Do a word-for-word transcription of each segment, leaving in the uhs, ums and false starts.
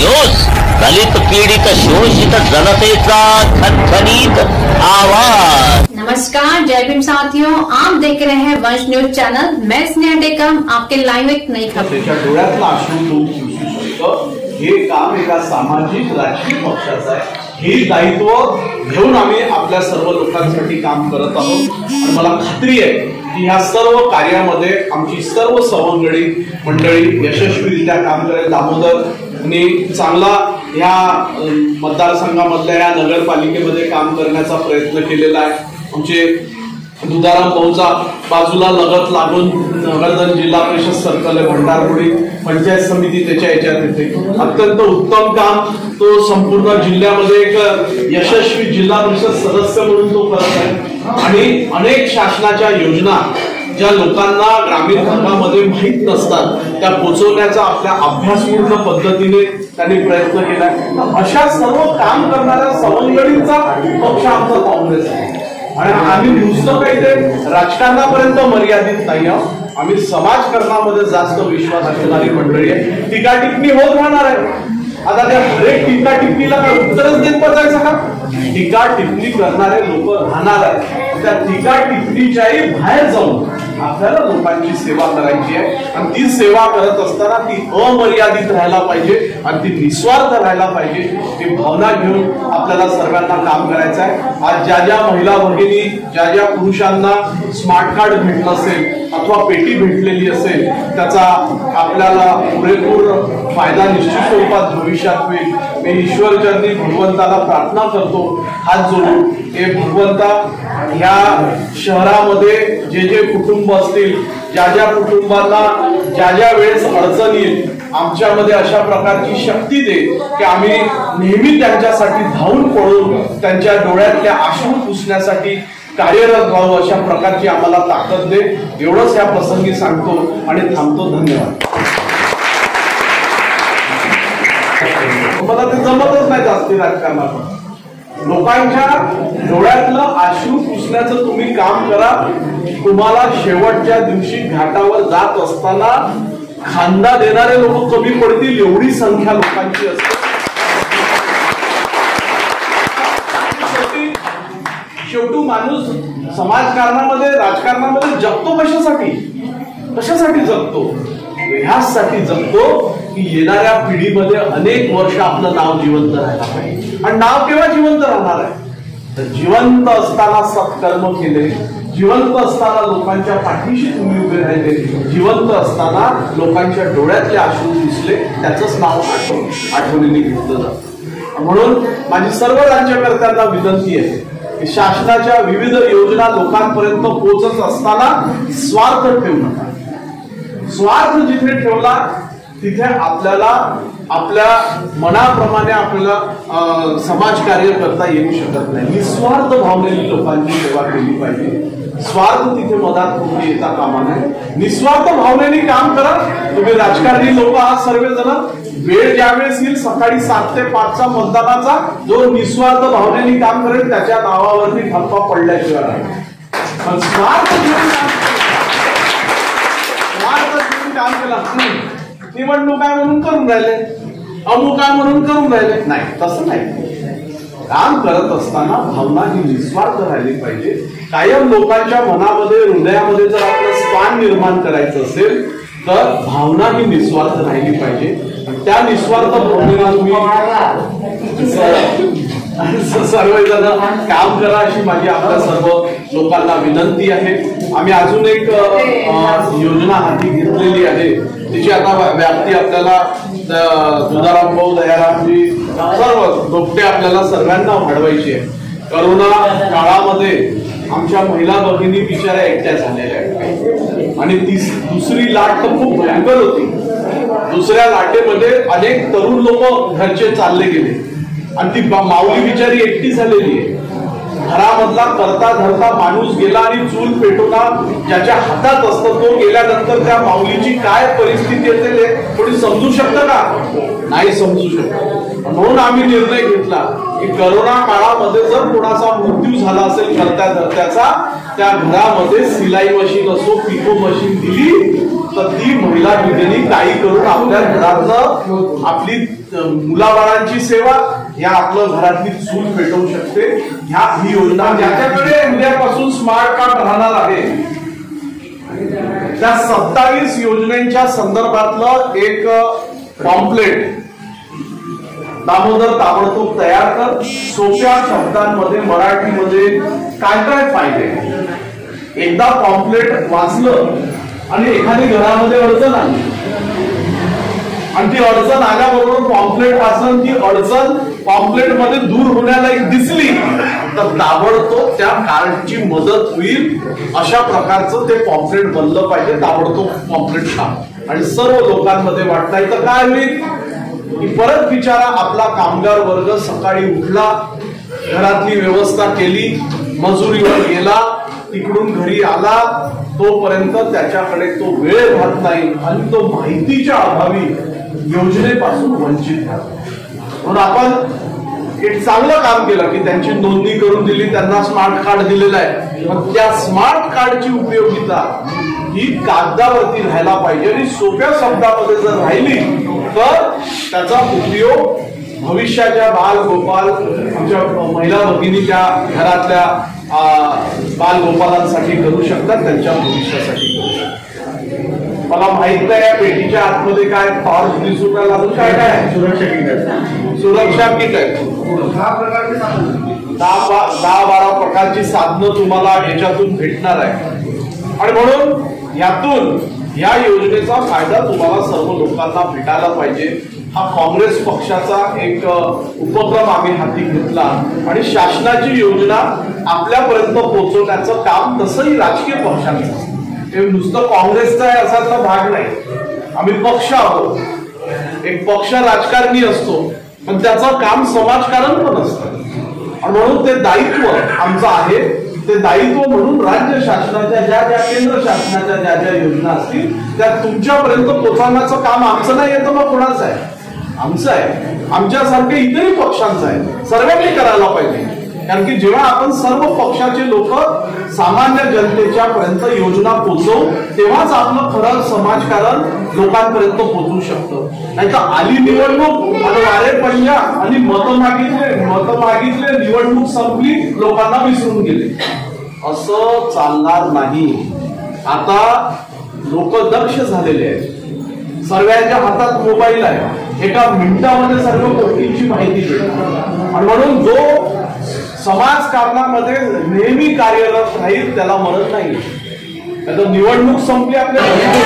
News, दलित पीडित शोषित जनतेचा खनखनीत आवाज। नमस्कार, जय भीम साथियों, आप देख रहे हैं वंश न्यूज चैनल। मैं स्नेहा टेकम, आपके लाईव्ह एक नई खबर। हे काम एका सामाजिक राजकीय पक्षाचं आहे। हे दायित्व घेऊन आम्ही आपल्या सर्व लोकांसाठी काम करत आहोत आणि मला खात्री आहे की ह्या सर्व कार्यामध्ये आमची सर्व सवंगडी मंडळी यशस्वीरित्या काम करेल। दामोदर यांनी चांगला ह्या मतदारसंघामधल्या या नगरपालिकेमध्ये काम करण्याचा प्रयत्न केलेला आहे। आमचे दुधाराम भाऊचा बाजूला लगत लागून नगरधन जिल्हा परिषद सर्कल आहे, भंडारपुरी पंचायत समिती त्याच्या याच्यात येते। अत्यंत उत्तम काम तो संपूर्ण जिल्ह्यामध्ये एक यशस्वी जिल्हा परिषद सदस्य म्हणून तो करत आहे आणि अनेक शासनाच्या योजना ज्या लोकांना ग्रामीण भागामध्ये माहीत नसतात त्या पोहोचवण्याचा आपल्या अभ्यासपूर्ण पद्धतीने त्यांनी प्रयत्न केला। अशा सर्व काम करणाऱ्या सवंगडींचा पक्ष आमचा काँग्रेस आहे आणि आम्ही नुसतं काही ते राजकारणापर्यंत मर्यादित नाही आहोत। आम्ही समाजकारणामध्ये जास्त विश्वास असणारी मंडळी आहे। टीका टिप्पणी होत राहणार आहे। आता त्या हरेक टीका टिप्पणीला काय उत्तरच देत बसायचं का? टीका टिप्पणी करणारे लोक राहणार आहेत। त्या टीका टिप्पणीच्याही बाहेर जाऊन आपल्याला लोकांची सेवा करायची आहे आणि ती सेवा करत असताना ती अमर्यादित राहायला पाहिजे आणि ती निस्वार्थ राहायला पाहिजे। ती भावना घेऊन आपल्याला सर्वांना काम करायचं आहे। आज ज्या ज्या महिला भगिनी ज्या ज्या पुरुषांना स्मार्ट कार्ड भेटलं असेल अथवा पेटी भेटलेली असेल त्याचा आपल्याला पुरेपूर फायदा निश्चित स्वरूपात भविष्यात होईल। मी ईश्वरचरणी भगवंताला प्रार्थना करतो हात जोडून, हे भगवंता ह्या शहरामध्ये जे जे कुटुंब असतील ज्या ज्या कुटुंबांना ज्या ज्या वेळेस अडचण येईल आमच्यामध्ये अशा प्रकारची शक्ती दे की आम्ही नेहमी त्यांच्यासाठी धावून पळून त्यांच्या डोळ्यातल्या अश्रू पुसण्यासाठी कार्यरत राहू, अशा प्रकारची आम्हाला ताकद दे। एवढंच या प्रसंगी सांगतो आणि थांबतो। धन्यवाद। मला ते जमतच नाही जास्ती राजकारणात। लोकांच्या डोळ्यातलं अश्रू पुसण्याचं तुम्ही काम करा। तुम्हाला शेवटच्या दिवशी घाटावर जात असताना खांदा देणारे लोक कमी पडतील एवढी संख्या लोकांची असते। शेवटी माणूस समाजकारणामध्ये राजकारणामध्ये जगतो कशासाठी कशासाठी जगतो? ह्यासाठी जगतो की येणाऱ्या पिढीमध्ये अनेक वर्ष आपलं नाव जिवंत राहायला पाहिजे। आणि नाव केव्हा जिवंत राहणार आहे? तर जिवंत असताना सत्कर्म केले, जिवंत असताना लोकांच्या पाठीशी तुम्ही उभे राहिले, जिवंत असताना लोकांच्या डोळ्यातले अश्रू दिसले, त्याचंच नाव आठवण आठवणीने घेतलं जातं। म्हणून माझी सर्व राज्यकर्त्यांना विनंती आहे की शासनाच्या विविध योजना लोकांपर्यंत पोहोचत असताना स्वार्थ ठेवू नका। स्वार्थ जिथे ठेवला तिथे आपल्याला आपल्या मनाप्रमाणे आपल्याला समाजकार्य करता येऊ शकत नाही। निस्वार्थ भावनेने लोकांची सेवा केली पाहिजे। स्वार्थ तिथे मदत कोणी येता कामा नये। निस्वार्थ भावनेने काम करा। तुम्ही राजकारणी लोक आज सर्वजण वेळ ज्यावेळेस येईल सकाळी सात ते पाचचा मतदानाचा जो निस्वार्थ भावनेने काम करेल त्याच्या नावावरती ठप्पा पडल्याशिवाय नाही। पण स्वार्थ काम केला निवडणूक काय म्हणून करून राहिले, अमुक काय म्हणून करून राहिले, नाही तसं नाही। काम करत असताना भावना ही निस्वार्थ राहिली पाहिजे। कायम लोकांच्या मनामध्ये हृदयामध्ये जर आपलं स्थान निर्माण करायचं असेल तर भावना ही निस्वार्थ राहिली पाहिजे। त्या निस्वार्थ भावनेला तुम्ही सर्वजण काम करा अशी माझी आपल्या सर्व लोकांना विनंती आहे। आम्ही अजून एक योजना हाती घेतलेली आहे, तिची आता व्याप्ती आपल्याला दुधाराम भाऊ दयारामजी सर्व दोपटे आपल्याला सर्वांना वाढवायची आहे। करोना काळामध्ये आमच्या महिला भगिनी बिचाऱ्या एकट्या झालेल्या आहेत आणि ती दुसरी लाट तर खूप भयंकर होती। दुसऱ्या लाटेमध्ये अनेक तरुण लोक घरचे चालले गेले आणि ती माऊली बिचारी एकटी झालेली आहे। घरामधला करता धरता माणूस गेला आणि चूल पेटवला ज्याच्या हातात असतं तो गेल्यानंतर त्या माऊलीची काय परिस्थिती असेल कोणी समजू शकतं का? नाही समजू शकत। म्हणून आम्ही निर्णय घेतला की करोना काळामध्ये जर कोणाचा मृत्यू झाला असेल करत्या धरत्याचा, त्या घरामध्ये सिलाई मशीन असो, पिको मशीन दिली तर ती महिला भगिनी काही करून आपल्या घरातलं आपली मुलाबाळांची सेवा, या आपलं घरातली चूल पेटवू शकते. ह्या ही योजना ज्याच्याकडे उद्यापासून स्मार्ट कार्ड राहणार आहे त्या सत्तावीस योजनेच्या संदर्भातलं एक पॉम्पलेट दामोदर ताबडतोब तयार कर. सोप्या शब्दांमध्ये मराठीमध्ये काय काय फायदे, एकदा पॉम्पलेट वाचलं आणि एखादी घरामध्ये अडचण आली आणि ती अडचण आल्याबरोबर पॉम्पलेट वाचून ती अडचण पॉम्पलेट मध्ये दूर होण्याला एक दिसली तर ताबडतोब त्या कार्डची मदत होईल. अशा प्रकारचं ते पॉम्पलेट बनलं पाहिजे. ताबडतोब पॉम्पलेट छाप आणि सर्व लोकांमध्ये वाटता येतं. काय होईल की परत बिचारा आपला कामगार वर्ग सकाळी उठला, घरातली व्यवस्था केली, मजुरीवर गेला, तिकडून घरी आला, तोपर्यंत त्याच्याकडे तो वेळ राहत नाही आणि तो माहितीच्या अभावी योजनेपासून वंचित राहतो. म्हणून आपण एक चांगलं काम केलं की त्यांची नोंदणी करून दिली, त्यांना स्मार्ट कार्ड दिलेलं आहे. पण त्या स्मार्ट कार्डची उपयोगिता ही कागदावरती राहायला पाहिजे आणि सोप्या शब्दामध्ये जर राहिली तर त्याचा उपयोग भविष्याच्या बाल गोपाल आमच्या महिला भगिनी त्या घरातल्या बाल गोपालांसाठी करू शकतात, त्यांच्या भविष्यासाठी करू शकतात. मला माहित नाही या पेटीच्या आतमध्ये काय टॉर्च दिसून लागून काय काय सुरक्षा किट आहे, सुरक्षा किट आहे. दहा प्रकारचे दहा दहा बारा प्रकारची साधनं तुम्हाला याच्यातून भेटणार आहे आणि म्हणून यातून या योजनेचा फायदा तुम्हाला सर्व लोकांना भेटायला पाहिजे. हा काँग्रेस पक्षाचा एक उपक्रम आम्ही हाती घेतला आणि शासनाची योजना आपल्यापर्यंत पोहोचवण्याचं काम तसंही राजकीय पक्षांचं, हे नुसतं काँग्रेसचा आहे असाचा भाग नाही. आम्ही पक्ष आहोत, एक पक्ष राजकारणी असतो पण त्याचं काम समाजकारण पण असतं आणि म्हणून ते दायित्व आमचं आहे. ते दायित्व म्हणून राज्य शासनाच्या ज्या ज्या केंद्र शासनाच्या ज्या ज्या योजना असतील त्या तुमच्यापर्यंत पोहोचवण्याचं काम आमचं नाही येतं, मग कोणाचं आहे? आमचं आहे. आमच्यासारखे इतरही पक्षांचं आहे. सर्वांनी करायला पाहिजे. कारण की जेव्हा आपण सर्व पक्षाचे लोक सामान्य जनतेच्या पर्यंत योजना पोहोचवू तेव्हाच आपलं खरं समाजकारण लोकांपर्यंत पोहोचू शकतं. नाही तर आली निवडणूक आणि वारे पडल्या आणि मत मागितले मत मागितले निवडणूक संपली, लोकांना विसरून गेले, असं चालणार नाही. आता लोक दक्ष झालेले आहेत. सर्वांच्या हातात मोबाईल आहे, एका मिनिटामध्ये सर्व गोष्टींची माहिती मिळते आणि म्हणून जो समाजकारणामध्ये नेहमी कार्यरत राहील त्याला मरण नाही. आता निवडणूक संपली आपल्या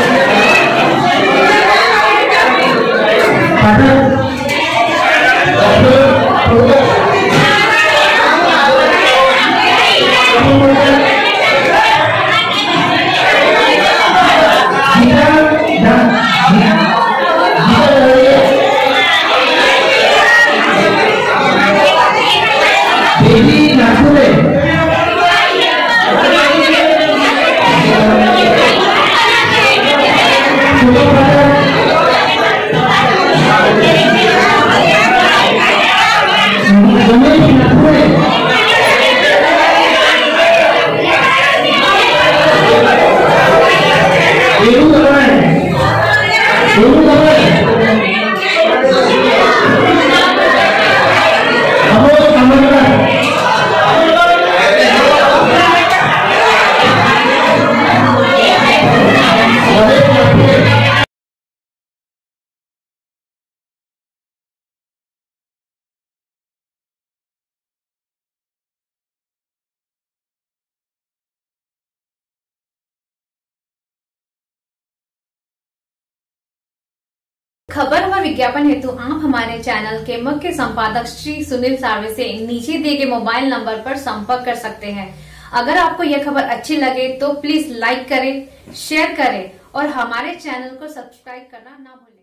खबर व विज्ञापन हेतु आप हमारे चैनल के मुख्य संपादक श्री सुनील सार्वे से नीचे दिए गए मोबाइल नंबर पर संपर्क कर सकते हैं। अगर आपको यह खबर अच्छी लगे तो प्लीज लाइक करें, शेयर करें और हमारे चैनल को सब्सक्राइब करना ना भूलें।